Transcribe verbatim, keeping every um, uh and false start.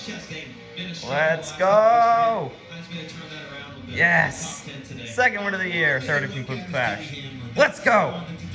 Let's go! Yes! Second win of the year. Third if you include the crash. Let's go!